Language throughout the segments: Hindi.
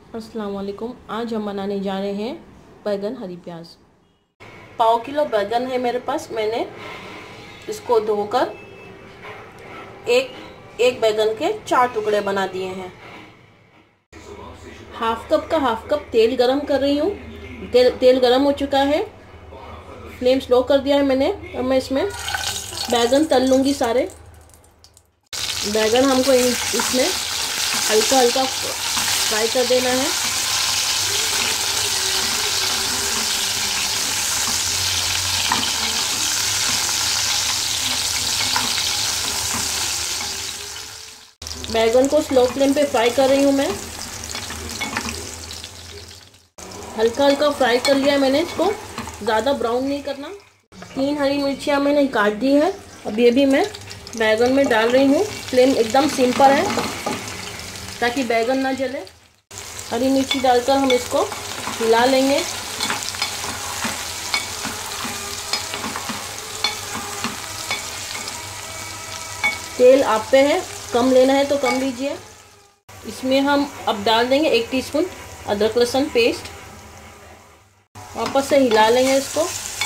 अस्सलाम वालेकुम। आज हम बनाने जा रहे हैं बैगन हरी प्याज। पाव किलो बैगन है मेरे पास। मैंने इसको धोकर एक बैगन के 4 टुकड़े बना दिए हैं। हाफ कप तेल गरम कर रही हूँ। तेल गरम हो चुका है। फ्लेम स्लो कर दिया है मैंने। अब मैं इसमें बैगन तल लूँगी सारे। बैगन हमको इसमें हल्का हल्का फ्राई कर देना है। बैगन को स्लो फ्लेम पे फ्राई कर रही हूँ मैं। हल्का हल्का फ्राई कर लिया मैंने इसको, ज़्यादा ब्राउन नहीं करना। 3 हरी मिर्चियाँ मैंने काट दी है। अब ये भी मैं बैगन में डाल रही हूँ। फ्लेम एकदम सिम पर है ताकि बैगन ना जले। हरी मिर्ची डालकर हम इसको हिला लेंगे। तेल आप पे है, कम लेना है तो कम लीजिए। इसमें हम अब डाल देंगे 1 टीस्पून अदरक लहसुन पेस्ट। वापस से हिला लेंगे इसको।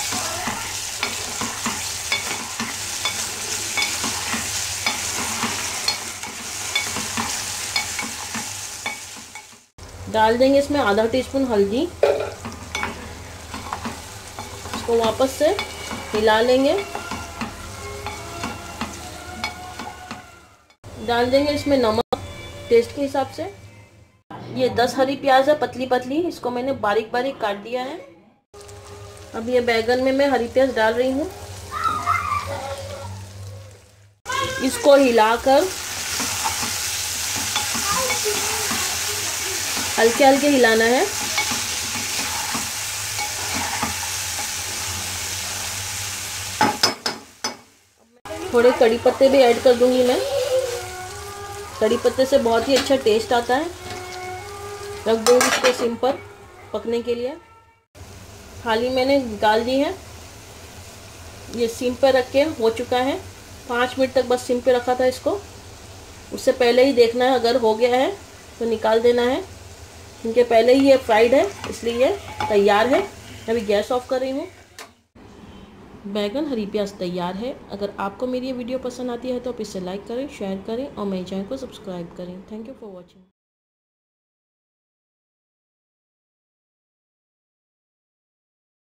डाल देंगे इसमें आधा टीस्पून हल्दी। इसको वापस से हिला लेंगे। डाल देंगे इसमें नमक टेस्ट के हिसाब से। ये 10 हरी प्याज है, पतली पतली। इसको मैंने बारीक बारीक काट दिया है। अब ये बैगन में मैं हरी प्याज डाल रही हूँ। इसको हिलाकर हल्के हल्के हिलाना है। थोड़े कड़ी पत्ते भी ऐड कर दूंगी मैं। कड़ी पत्ते से बहुत ही अच्छा टेस्ट आता है। रख दूंगी इसको सिम पर पकने के लिए। थाली मैंने निकाल दी है। ये सिम पर रख के हो चुका है। 5 मिनट तक बस सिम पे रखा था इसको। उससे पहले ही देखना है, अगर हो गया है तो निकाल देना है, क्योंकि पहले ही ये फ्राइड है इसलिए ये तैयार है। अभी गैस ऑफ कर रही हूँ। बैगन हरी प्याज तैयार है। अगर आपको मेरी ये वीडियो पसंद आती है तो आप इसे लाइक करें, शेयर करें और मेरे चैनल को सब्सक्राइब करें। Thank you for watching.